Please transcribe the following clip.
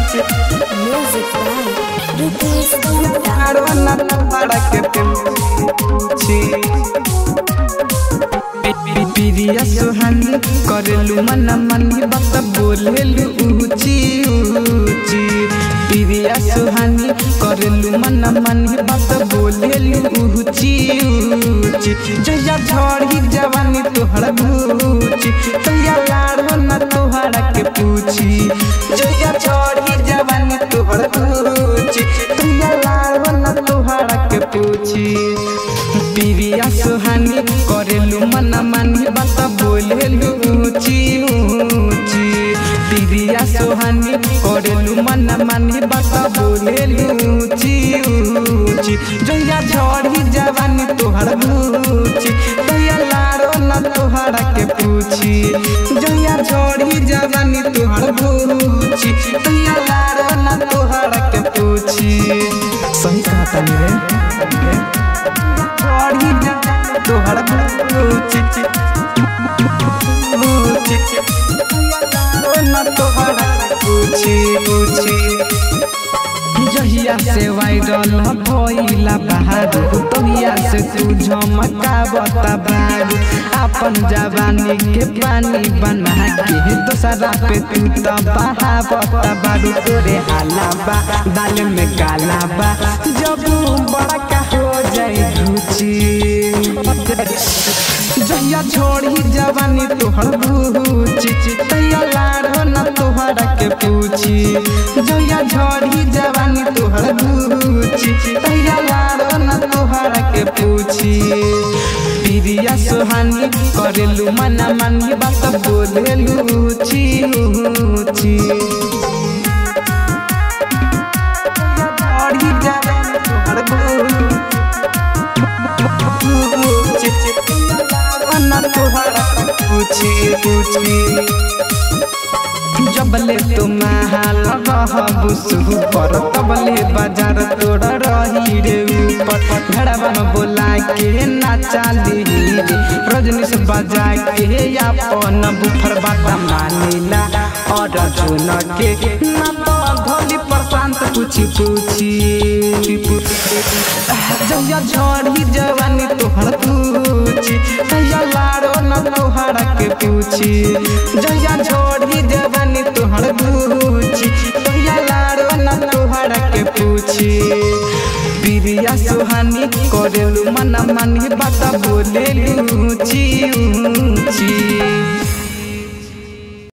Music by Rupesh Gupta. पिरिया सुहानी करेलू मन मनी बात बोलेलू ऊंची ऊंची। पिरिया सुहानी करेलू मन मनी बात बोलेलू ऊंची ऊंची। जया झड़ी जवानी तोहर भूची तैया लाड़ो न तोहरा के पूछी। जया झड़ी जवानी तोहर भूची तैया लाड़ो न तोहरा के पूछी। पिरिया सुहानी करेलू मन मानी बात बोलेलू ऊंची ऊंची। पिरिया सुहानी करेलू मन मानी बात बोलेलू ऊंची ऊंची। जया झड़ी जवानी तोहर भूची तैया लाड़ो न तोहरा के पूछी। जया झड़ी जवानी तोहर भूची तैया लाड़ो न तोहरा के पूछी। सही कहा तनी रे तोहर पूछी पूछी। जहिया से वायरल भइला बहादुर तहिया से तू झमकावता बारू। अपन जवानी के पानी बना के दोसरा पे तू तो बहावता बारू। तोरे हाला बा बाल में काला बा जब बड़ा का हो जाए रुचि। जहिया छोड़ी जवानी तोहर भूची तैया लाड़ो न तोहरा के पूछी। जहिया छोड़ी जवानी तोहर भूची तैया लाड़ो न तोहरा के पूछी। पिरिया सुहानी करेलू मन मानी बात बोलेलू ऊंची ऊंची। जबले तुम्हारा रहबू सुपर तबले बाजार तोड़ रही रे ऊपर। घड़वा में बोला के नाचाली रजनी से बजा के अपन बुफर बात मानिला और चुन के ना तो धोली प्रशांत पूछी पूछी। जया झड़ी जवानी तोहर पूछी तैया लाड़ो न तोहरा के पूछी। जया झड़ी जवानी तोहर पूछी तैया लाड़ो न तोहरा के पूछी। पिरिया सुहानी करेलू मन मानी बात बोलेलू ऊंची